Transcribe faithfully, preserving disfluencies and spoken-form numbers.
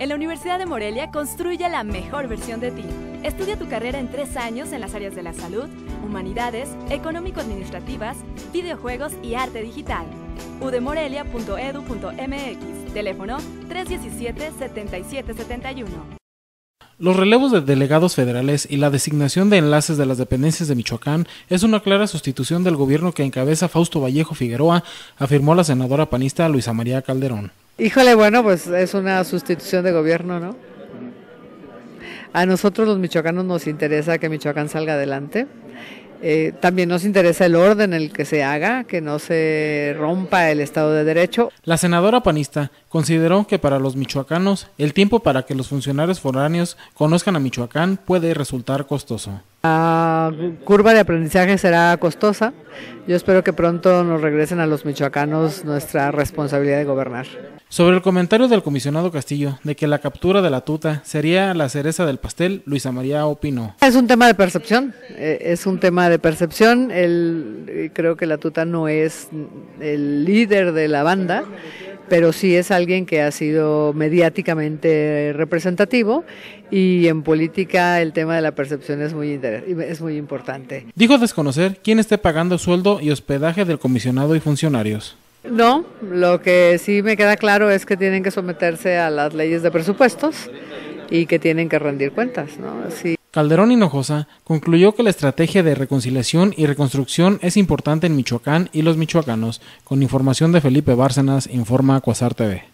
En la Universidad de Morelia construye la mejor versión de ti. Estudia tu carrera en tres años en las áreas de la salud, humanidades, económico-administrativas, videojuegos y arte digital. u d morelia punto e d u punto m x, teléfono tres uno siete, siete siete siete uno. Los relevos de delegados federales y la designación de enlaces de las dependencias de Michoacán es una clara sustitución del gobierno que encabeza Fausto Vallejo Figueroa, afirmó la senadora panista Luisa María Calderón. Híjole, bueno, pues es una sustitución de gobierno, ¿no? A nosotros los michoacanos nos interesa que Michoacán salga adelante. Eh, también nos interesa el orden en el que se haga, que no se rompa el Estado de Derecho. La senadora panista consideró que para los michoacanos el tiempo para que los funcionarios foráneos conozcan a Michoacán puede resultar costoso. La curva de aprendizaje será costosa. Yo espero que pronto nos regresen a los michoacanos nuestra responsabilidad de gobernar. Sobre el comentario del comisionado Castillo de que la captura de la tuta sería la cereza del pastel, Luisa María opinó. Es un tema de percepción, es un tema de percepción. El, creo que la tuta no es el líder de la banda, pero sí es alguien que ha sido mediáticamente representativo, y en política el tema de la percepción es muy, es muy importante. Dijo desconocer quién esté pagando sueldo y hospedaje del comisionado y funcionarios. No, lo que sí me queda claro es que tienen que someterse a las leyes de presupuestos y que tienen que rendir cuentas, ¿no? Sí. Calderón Hinojosa concluyó que la estrategia de reconciliación y reconstrucción es importante en Michoacán y los michoacanos. Con información de Felipe Bárcenas, informa Cuasar T V.